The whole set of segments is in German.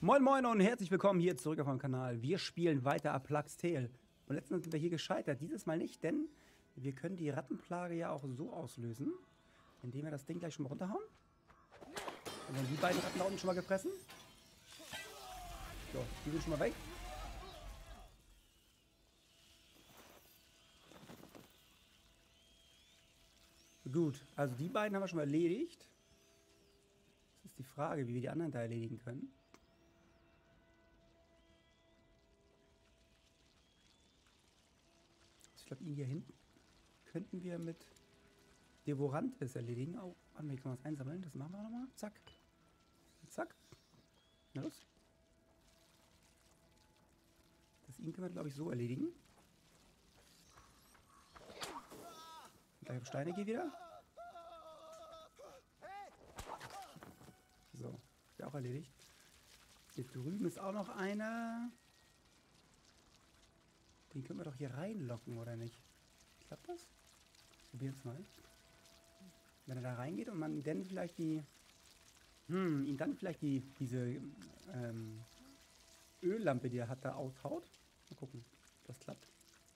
Moin Moin und herzlich willkommen hier zurück auf meinem Kanal. Wir spielen weiter A Plague's Tale. Und letztens sind wir hier gescheitert, dieses Mal nicht, denn wir können die Rattenplage ja auch so auslösen, indem wir das Ding gleich schon mal runterhauen. Und dann die beiden Ratten da unten schon mal gefressen. So, die sind schon mal weg. Gut, also die beiden haben wir schon mal erledigt. Das ist die Frage, wie wir die anderen da erledigen können. Ich glaube, ihn hier hinten könnten wir mit Devorantes erledigen. Oh, warte mal, hier können wir was einsammeln. Das machen wir nochmal. Zack. Zack. Na los. Das ihn können wir, glaube ich, so erledigen. Gleich auf Steine gehe wieder. So, ist ja auch erledigt. Hier drüben ist auch noch einer. Den können wir doch hier reinlocken, oder nicht? Klappt das? Probieren es mal. Wenn er da reingeht und man dann vielleicht diese Öllampe, die er hat, da aushaut. Mal gucken, ob das klappt.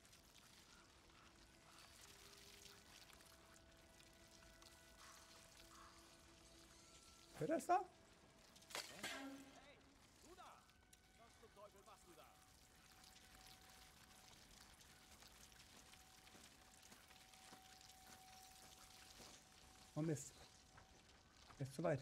Hört er es da? Hey, du da! Was zum Teufel machst du da? Oh Mist. Er ist zu weit.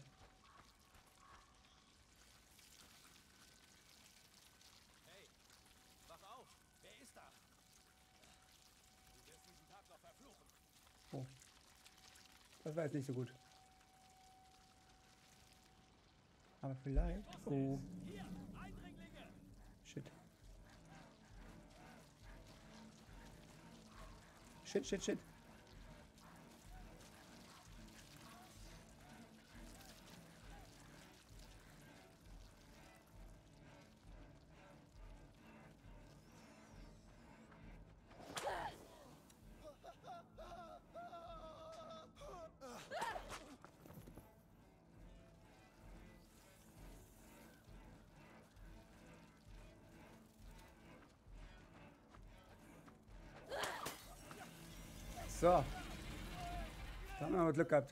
Hey, wach auf! Wer ist da? Du wirst diesen Tag noch verfluchen. Oh. Das war jetzt nicht so gut. Aber vielleicht... Oh. Hier, Eindringlinge! Shit. Shit, shit, shit. So. Da haben wir aber Glück gehabt.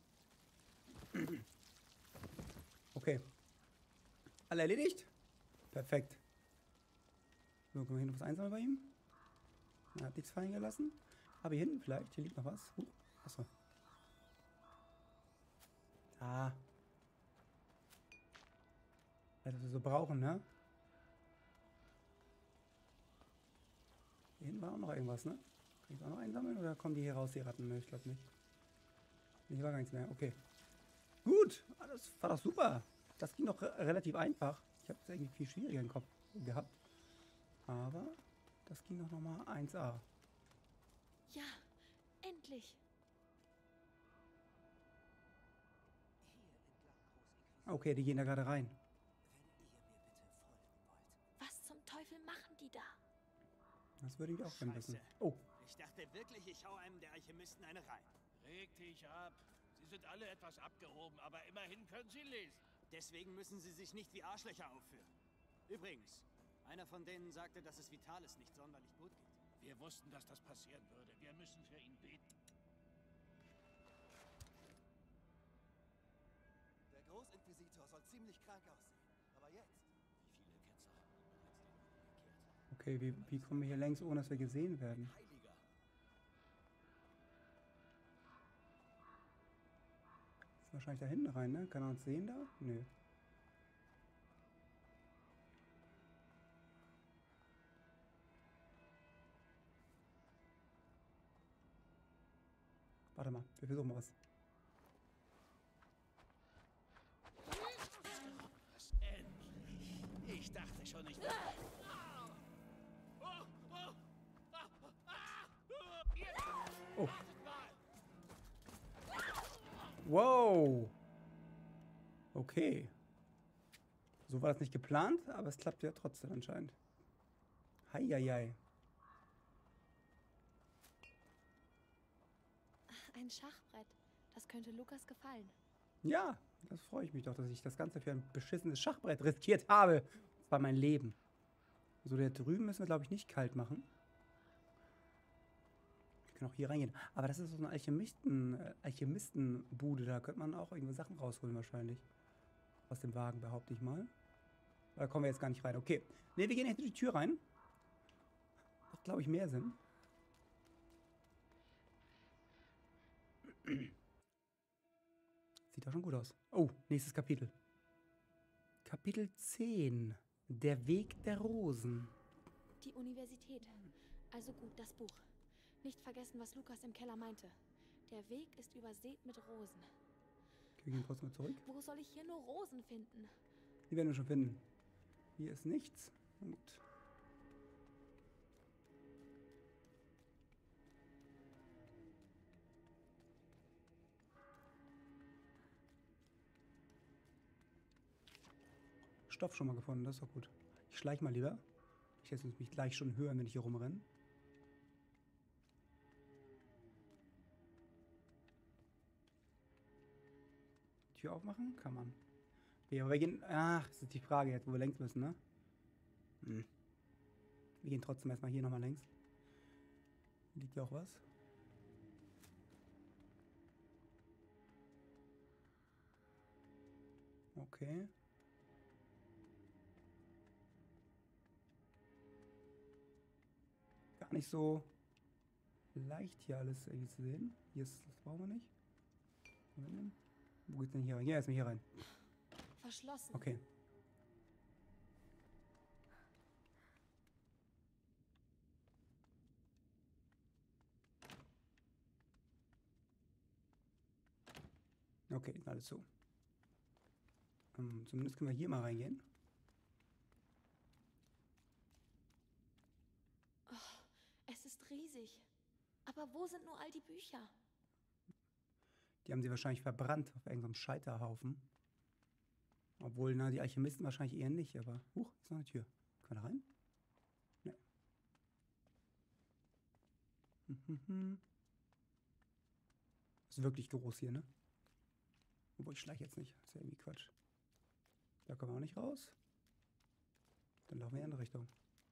Okay. Alle erledigt? Perfekt. So, können wir hier noch was einsammeln bei ihm? Er hat nichts fallen gelassen. Aber hier hinten vielleicht. Hier liegt noch was. Achso. Ah. Das, was wir so brauchen, ne? Hier hinten war auch noch irgendwas, ne? Kann ich auch noch einsammeln oder kommen die hier raus, die Ratten? Ne, ich glaube nicht. Hier war gar nichts mehr. Okay. Gut. Das war doch super. Das ging doch relativ einfach. Ich habe es irgendwie viel schwieriger im Kopf gehabt. Aber das ging doch nochmal 1A. Ja, endlich. Okay, die gehen da gerade rein. Was zum Teufel machen die da? Das würde ich auch gerne wissen. Scheiße. Oh, Ich dachte wirklich, ich hau einem der Alchemisten eine rein. Reg dich ab. Sie sind alle etwas abgehoben, aber immerhin können sie lesen. Deswegen müssen sie sich nicht wie Arschlöcher aufführen. Übrigens, einer von denen sagte, dass es Vitalis nicht sonderlich gut geht. Wir wussten, dass das passieren würde. Wir müssen für ihn beten. Der Großinquisitor soll ziemlich krank aussehen. Aber jetzt? Wie viele Ketzer haben bereits den Rücken gekehrt? okay, wie kommen wir hier längs, ohne dass wir gesehen werden? Heiliger. Ist wahrscheinlich da hinten rein, ne? Kann er uns sehen da? Nö. Warte mal, wir versuchen mal was. Was endlich? Ich dachte schon nicht. Oh. Wow. Okay. So war das nicht geplant, aber es klappt ja trotzdem anscheinend. Heieiei. Ein Schachbrett. Das könnte Lukas gefallen. Ja, Das freue ich mich doch, dass ich das Ganze für ein beschissenes Schachbrett riskiert habe. Das war mein Leben. So, da drüben müssen wir, glaube ich, nicht kalt machen. Wir können auch hier reingehen. Aber das ist so eine Alchemistenbude. Da könnte man auch irgendwo Sachen rausholen wahrscheinlich. Aus dem Wagen, behaupte ich mal. Da kommen wir jetzt gar nicht rein. Okay. Ne, wir gehen hinter die Tür rein. Macht, glaube ich, mehr Sinn. Sieht doch schon gut aus. Oh, nächstes Kapitel. Kapitel 10. Der Weg der Rosen. Die Universität. Also gut, das Buch. Nicht vergessen, was Lukas im Keller meinte. Der Weg ist übersät mit Rosen. Okay, wir gehen kurz mal zurück. Wo soll ich hier nur Rosen finden? Die werden wir schon finden. Hier ist nichts. Na gut. Stoff schon mal gefunden, das ist doch gut. Ich schleiche mal lieber. Ich hätte mich gleich schon hören, wenn ich hier rumrenne. Tür aufmachen? Kann man. Okay, aber wir gehen... Ach, das ist die Frage jetzt, wo wir längs müssen, ne? Wir gehen trotzdem erstmal hier nochmal längs. Liegt hier auch was? Okay. Gar nicht so leicht hier alles irgendwie zu sehen. Hier ist, das brauchen wir nicht. Wo geht's denn hier rein? Ja, erstmal hier rein. Verschlossen. Okay. Okay, ist alles so. Zumindest können wir hier mal reingehen. Es ist riesig. Aber wo sind nur all die Bücher? Die haben sie wahrscheinlich verbrannt auf irgendeinem Scheiterhaufen. Obwohl, na, die Alchemisten wahrscheinlich eher nicht, aber... Huch, ist noch eine Tür. Können wir da rein? Ne. Ist wirklich groß hier, ne? Obwohl, ich schleiche jetzt nicht. Das ist ja irgendwie Quatsch. Da kommen wir auch nicht raus. Dann laufen wir in die andere Richtung.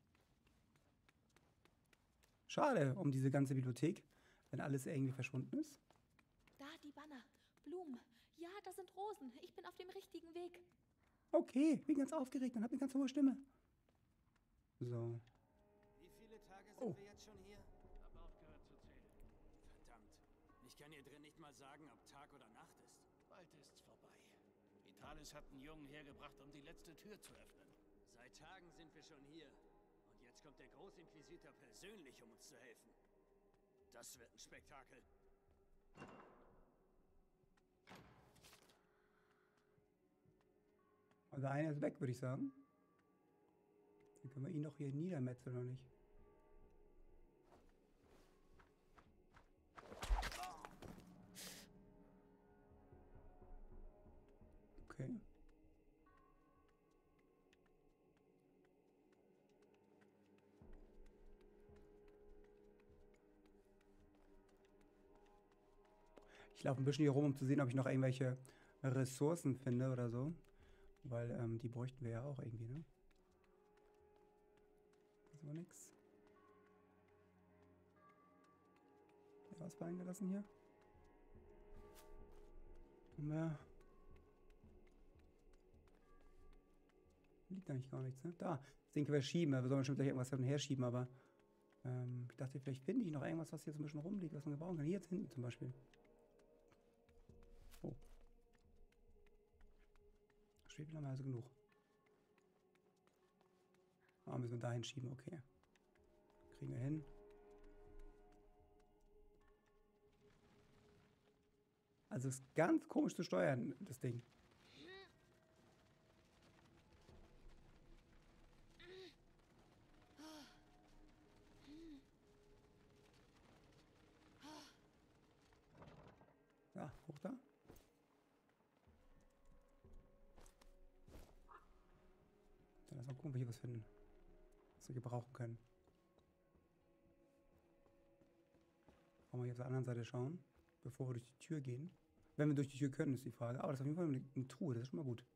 Schade um diese ganze Bibliothek, wenn alles irgendwie verschwunden ist. Da, die Banner. Blumen. Ja, da sind Rosen. Ich bin auf dem richtigen Weg. Okay, bin ganz aufgeregt und habe eine ganz hohe Stimme. So. Wie viele Tage sind Oh. wir jetzt schon hier? Hab aufgehört zu zählen. Verdammt. Ich kann hier drin nicht mal sagen, ob Tag oder Nacht ist. Bald ist's vorbei. Vitalis hat einen Jungen hergebracht, um die letzte Tür zu öffnen. Seit Tagen sind wir schon hier. Und jetzt kommt der Großinquisitor persönlich, um uns zu helfen. Das wird ein Spektakel. Also einer ist weg, würde ich sagen. Dann können wir ihn doch hier niedermetzeln, oder nicht? Okay. Ich laufe ein bisschen hier rum, um zu sehen, ob ich noch irgendwelche Ressourcen finde oder so. Weil die bräuchten wir ja auch irgendwie, ne? Das ist aber nix. Ja, was war eingelassen hier? Mehr. Liegt eigentlich gar nichts, ne? Da. Das Ding können wir schieben. Wir sollen bestimmt gleich irgendwas hin und her schieben, aber ich dachte, vielleicht finde ich noch irgendwas, was hier so ein bisschen rumliegt, was man gebrauchen kann. Hier jetzt hinten zum Beispiel. Oh. Schwefel haben wir also genug. Ah, müssen wir dahin schieben, okay. Kriegen wir hin. Also ist ganz komisch zu steuern, das Ding. Ja, hoch da. Dann lass mal gucken, ob wir hier was finden, was wir gebrauchen können. Wollen wir hier auf der anderen Seite schauen, bevor wir durch die Tür gehen. Wenn wir durch die Tür können, ist die Frage. Aber das ist auf jeden Fall eine Truhe, das ist schon mal gut.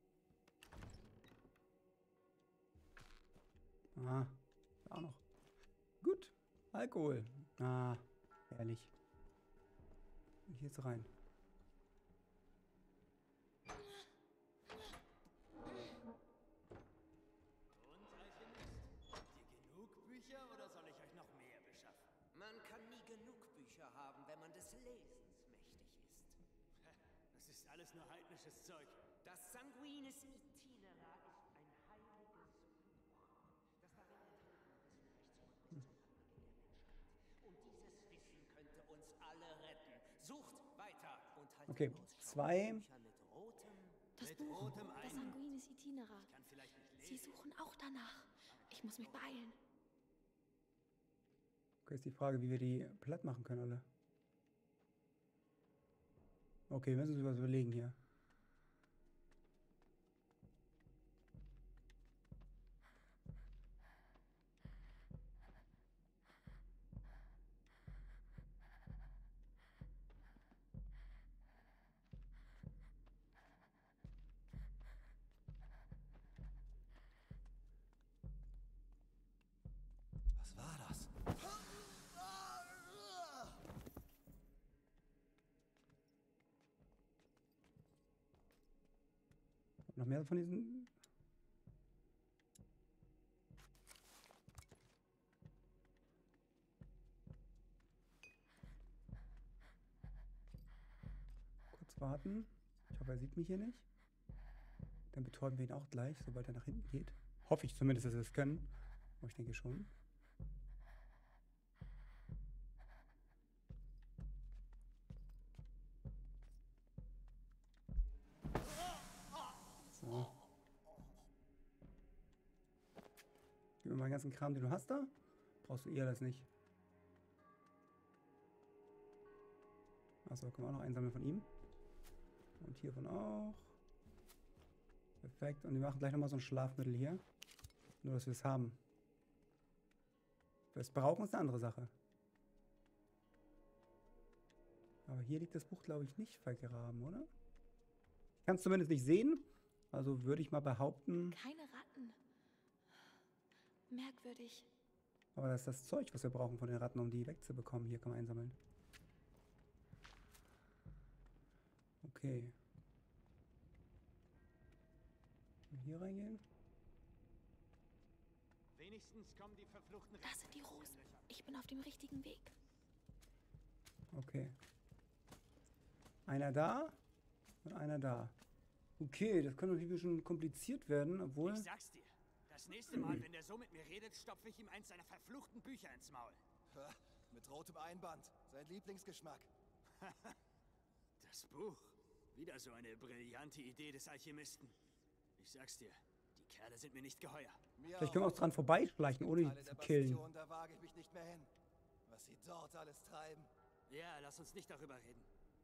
Ah, auch noch. Gut. Alkohol. Ah, herrlich. Und hier jetzt rein. Und, Alchemist? Habt ihr genug Bücher oder soll ich euch noch mehr beschaffen? Man kann nie genug Bücher haben, wenn man des Lesens mächtig ist. Das ist alles nur heidnisches Zeug. Das Sanguinis Itinera ist ein heiliges Buch, das darin enthalten ist, wie rechts und links der Menschheit. Und dieses Wissen könnte uns alle retten. Sucht weiter und haltet Okay, Ausschau 2. nach Büchern mit rotem. Das Mit Buch, rotem das Einband. Sanguinis Itinera. Kann vielleicht nicht Sie lesen. suchen auch danach. Ich muss mich beeilen. Okay, ist die Frage, wie wir die platt machen können alle. Okay, wir müssen uns was überlegen hier. Was war das? Noch mehr von diesen. Kurz warten. Ich hoffe, er sieht mich hier nicht. Dann betäuben wir ihn auch gleich, sobald er nach hinten geht. Hoffe ich zumindest, dass wir es können. Aber ich denke schon. So. Gib mir mal den ganzen Kram, den du hast da. Brauchst du alles nicht. Achso, können wir auch noch einsammeln von ihm. Und hiervon auch. Perfekt. Und wir machen gleich nochmal so ein Schlafmittel hier. Nur, dass wir es haben. Das Brauchen ist eine andere Sache. Aber hier liegt das Buch, glaube ich, nicht vergraben, oder? Ich kann es zumindest nicht sehen. Also würde ich mal behaupten. Keine Ratten. Merkwürdig. Aber das ist das Zeug, was wir brauchen von den Ratten, um die wegzubekommen. Hier kann man einsammeln. Okay. Hier reingehen. Wenigstens kommen die verfluchten Das sind die Rosen. Ich bin auf dem richtigen Weg. Okay. Einer da und einer da. Okay, das kann natürlich schon kompliziert werden, obwohl... Ich sag's dir. Das nächste Mal, wenn der so mit mir redet, stopfe ich ihm eins seiner verfluchten Bücher ins Maul. Ha, mit rotem Einband. Sein Lieblingsgeschmack. Das Buch. Wieder so eine brillante Idee des Alchemisten. Ich sag's dir, die Kerle sind mir nicht geheuer. Vielleicht können wir uns dran vorbeischleichen, ohne Teile die der zu killen. Bastion, da wage ich mich nicht mehr hin. Was sie dort alles treiben. Ja, lass uns nicht darüber reden.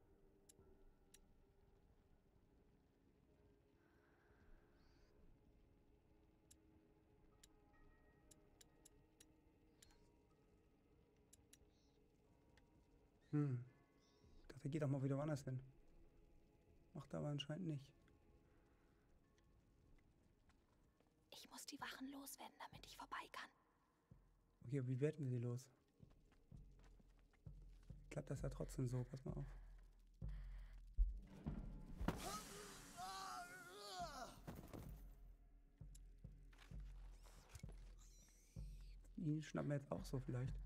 Ich dachte, er geht auch mal wieder woanders hin. Macht er aber anscheinend nicht. Ich muss die Wachen loswerden, damit ich vorbei kann. Okay, aber wie werden wir sie los? Klappt das ja trotzdem so, pass mal auf. Ihn schnappen wir jetzt auch so vielleicht.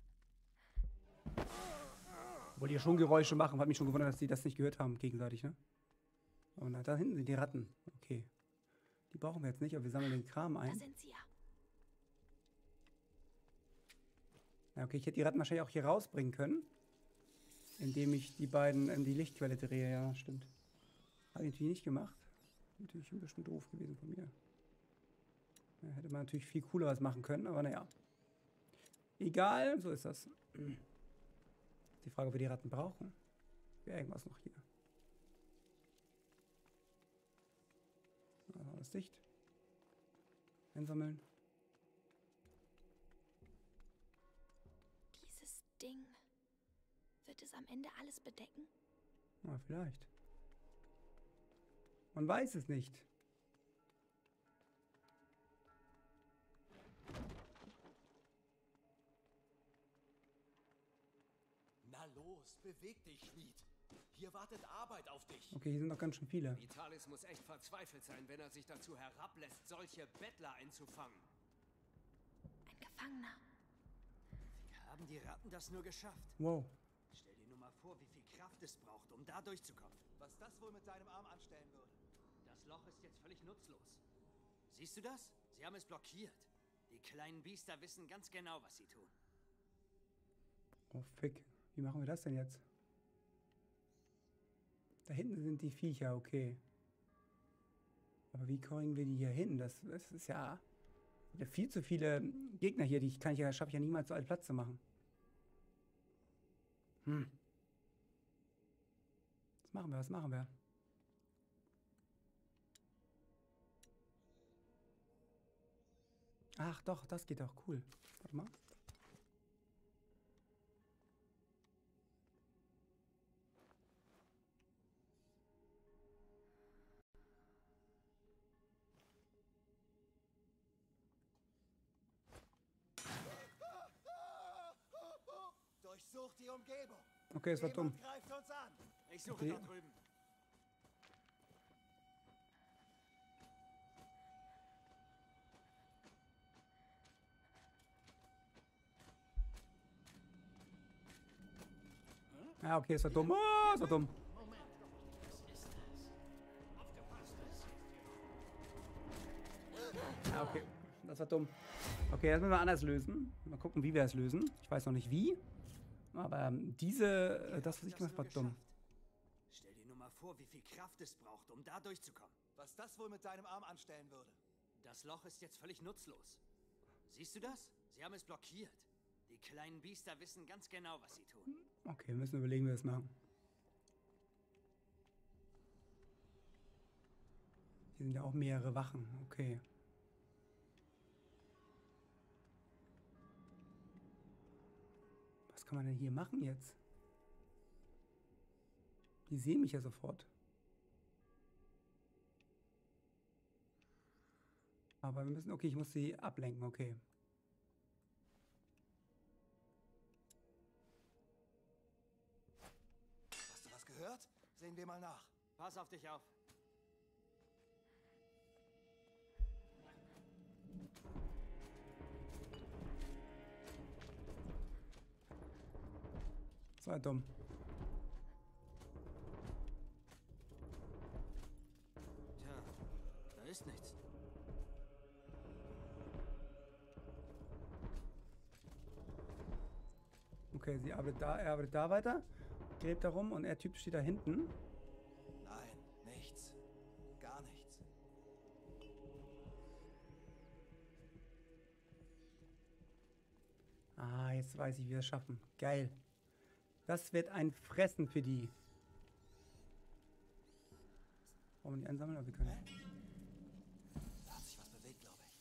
Obwohl die ja schon Geräusche machen, hat mich schon gewundert, dass die das nicht gehört haben gegenseitig, ne? Und da hinten sind die Ratten. Okay. Die brauchen wir jetzt nicht, aber wir sammeln den Kram Da ein. sind sie ja. Ja, okay, ich hätte die Ratten wahrscheinlich auch hier rausbringen können. Indem ich die beiden in die Lichtquelle drehe, ja, stimmt. Habe ich natürlich nicht gemacht. Natürlich ein bisschen doof gewesen von mir. Ja, hätte man natürlich viel cooler was machen können, aber naja. Egal, so ist das. Die Frage, ob wir die Ratten brauchen. Wäre irgendwas noch hier. Also alles dicht. Einsammeln. Dieses Ding. Wird es am Ende alles bedecken? Na, vielleicht. Man weiß es nicht. Na los, beweg dich, Schmied. Hier wartet Arbeit auf dich. Okay, hier sind noch ganz schön viele. Vitalis muss echt verzweifelt sein, wenn er sich dazu herablässt, solche Bettler einzufangen. Ein Gefangener. Wie haben die Ratten das nur geschafft? Wow. Stell dir nur mal vor, wie viel Kraft es braucht, um da durchzukommen. Was das wohl mit deinem Arm anstellen würde. Das Loch ist jetzt völlig nutzlos. Siehst du das? Sie haben es blockiert. Die kleinen Biester wissen ganz genau, was sie tun. Oh, fick. Wie machen wir das denn jetzt? Da hinten sind die Viecher, okay. Aber wie kriegen wir die hier hin? Das ist ja viel zu viele Gegner hier, schaffe ich ja niemals so alt Platz zu machen. Was machen wir? Ach doch, das geht doch, cool. Warte mal. Durchsucht die Umgebung. Okay, es war dumm. Jemand greift uns an. Ich suche Okay. da drüben. Ja, okay, es war dumm. Oh, es war dumm. Moment, was ist das? Aufgepasst, das ist Ja, okay. Das war dumm. Okay, das müssen wir anders lösen. Mal gucken, wie wir es lösen. Ich weiß noch nicht wie. Aber das, was ich gemacht habe, war dumm. Stell dir nur mal vor, wie viel Kraft es braucht, um da durchzukommen. Was das wohl mit deinem Arm anstellen würde. Das Loch ist jetzt völlig nutzlos. Siehst du das? Sie haben es blockiert. Die kleinen Biester wissen ganz genau, was sie tun. Okay, wir müssen überlegen, wie wir das machen. Hier sind ja auch mehrere Wachen. Okay. Was kann man denn hier machen jetzt? Die sehen mich ja sofort. Aber wir müssen... Okay, ich muss sie ablenken. Okay. Hast du was gehört? Sehen wir mal nach. Pass auf dich auf. Das war dumm. Tja, da ist nichts. Okay, er arbeitet da weiter, gräbt da rum und der Typ steht da hinten. Nein, nichts. Gar nichts. Ah, jetzt weiß ich, wie wir es schaffen. Geil. Das wird ein Fressen für die. Wollen wir die einsammeln? Aber wir können. Da hat sich was bewegt, glaube ich.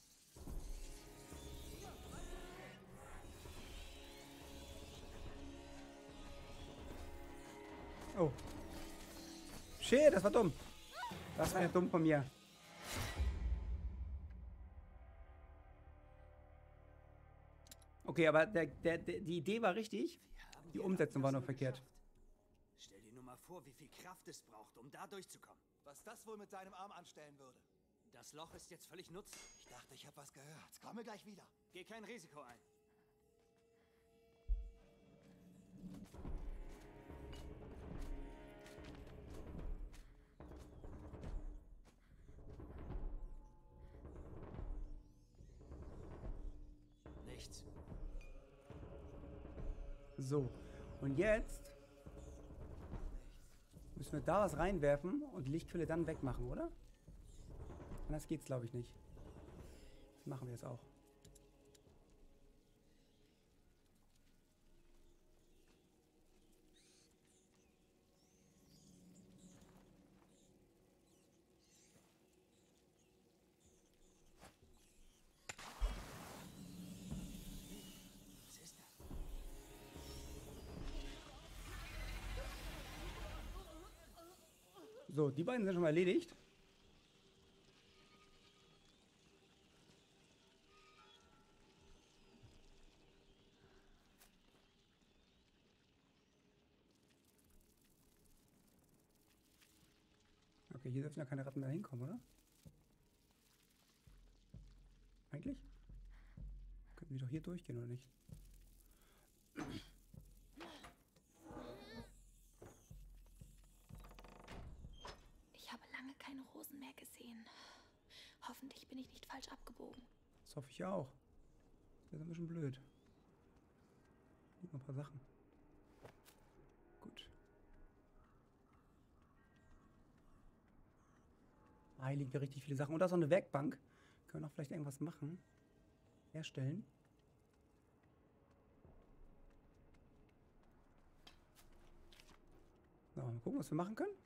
Oh. Shit, das war dumm. Das war ja dumm von mir. Okay, aber die Idee war richtig. Die Umsetzung war nur verkehrt. Stell dir nur mal vor, wie viel Kraft es braucht, um da durchzukommen. Was das wohl mit deinem Arm anstellen würde. Das Loch ist jetzt völlig nutzlos. Ich dachte, ich habe was gehört. Komme gleich wieder. Geh kein Risiko ein. Nichts. So. Und jetzt müssen wir da was reinwerfen und die Lichtquelle dann wegmachen, oder? Anders geht's, glaube ich, nicht. Das machen wir jetzt auch. Was ist das? So, die beiden sind schon mal erledigt. Okay, hier dürfen ja keine Ratten mehr hinkommen, oder? Eigentlich? Könnten die doch hier durchgehen, oder nicht? Ich habe lange keine Rosen mehr gesehen. Hoffentlich bin ich nicht falsch abgebogen. Das hoffe ich auch. Das ist ein bisschen blöd. Hier noch ein paar Sachen. Gut. Ah, hier liegen ja richtig viele Sachen. Und da ist noch eine Werkbank. Können wir noch vielleicht irgendwas machen? Herstellen. So, mal gucken, was wir machen können.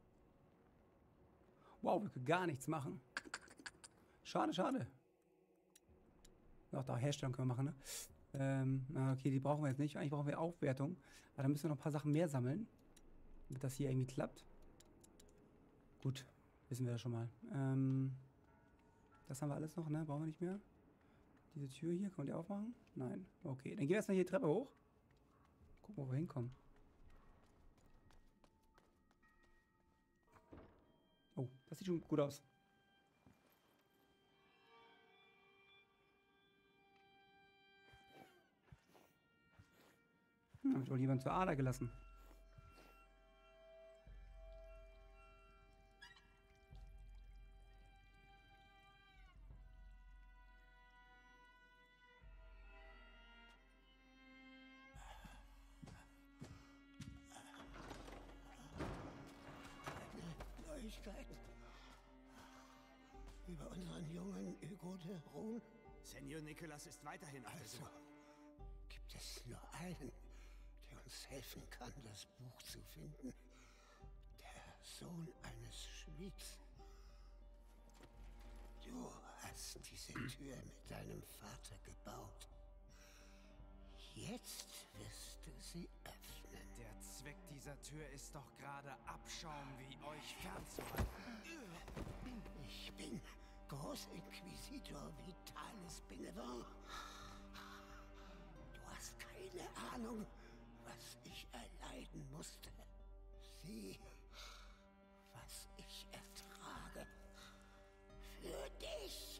Wow, wir können gar nichts machen. Schade, schade. Doch, da Herstellung können wir machen, ne? Okay, die brauchen wir jetzt nicht. Eigentlich brauchen wir Aufwertung. Aber dann müssen wir noch ein paar Sachen mehr sammeln. Damit das hier irgendwie klappt. Gut, wissen wir das schon mal. Das haben wir alles noch, ne? Brauchen wir nicht mehr. Diese Tür hier, können wir die aufmachen? Nein. Okay, dann gehen wir erstmal hier die Treppe hoch. Gucken, wo wir hinkommen. Oh, das sieht schon gut aus. Hab ich wohl jemand zur Ader gelassen. Neuigkeiten über unseren jungen Hugo de Rune? Senor Nicholas ist weiterhin auf der Suche. Gibt es nur einen, der uns helfen kann, das Buch zu finden? Der Sohn eines Schmieds. Du hast diese Tür mit deinem Vater gebaut. Jetzt wirst du sie öffnen. Der Zweck dieser Tür ist doch gerade Abschaum wie euch fernzuhalten. Ich bin Großinquisitor Vitalis Benevent. Du hast keine Ahnung, was ich erleiden musste. Sieh, was ich ertrage. Für dich.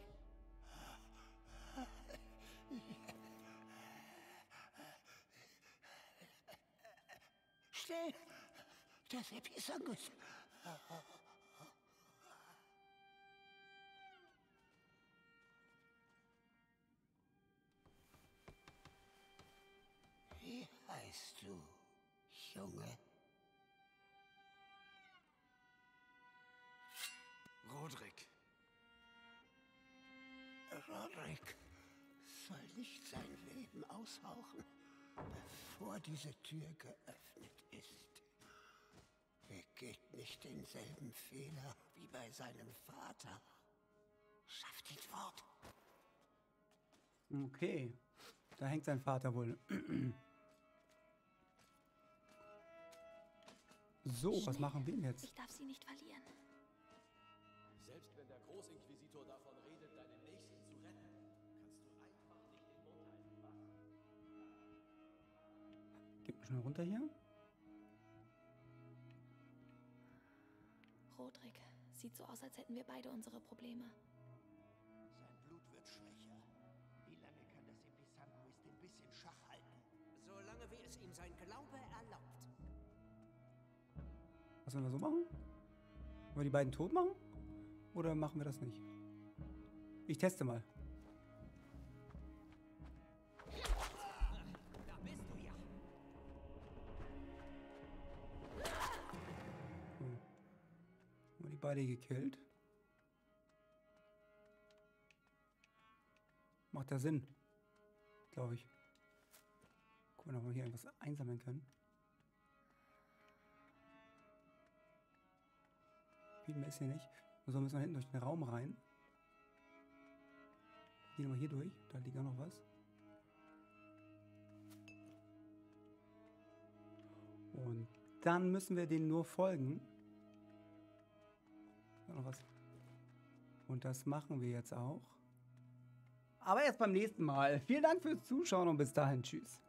Schnell! Das Episangus! Wie heißt du, Junge? Rodrik. Rodrik soll nicht sein Leben aushauchen, bevor diese Tür geöffnet ist. Begeht nicht denselben Fehler wie bei seinem Vater. Schafft ihn fort. Okay. Da hängt sein Vater wohl. So, was machen wir denn jetzt? Ich darf sie nicht verlieren. Selbst wenn der Großinquisitor davon redet, deinen Nächsten zu retten, kannst du einfach nicht den Mund halten, was? Gib mal schnell runter hier. Rodrik, sieht so aus, als hätten wir beide unsere Probleme. Sein Blut wird schwächer. Wie lange kann das Episanguis den bisschen Schach halten? Solange wie es ihm sein Glaube erlaubt. Was sollen wir so machen? Wollen wir die beiden tot machen? Oder machen wir das nicht? Ich teste mal. Da bist du ja. So. Haben wir die beide gekillt? Macht ja Sinn. Glaube ich. Gucken, ob wir hier irgendwas einsammeln können. Viel mehr ist hier nicht. So müssen wir hinten durch den Raum rein. Gehen wir mal hier durch. Da liegt auch noch was. Und dann müssen wir denen nur folgen. Noch was. Und das machen wir jetzt auch. Aber erst beim nächsten Mal. Vielen Dank fürs Zuschauen und bis dahin. Tschüss.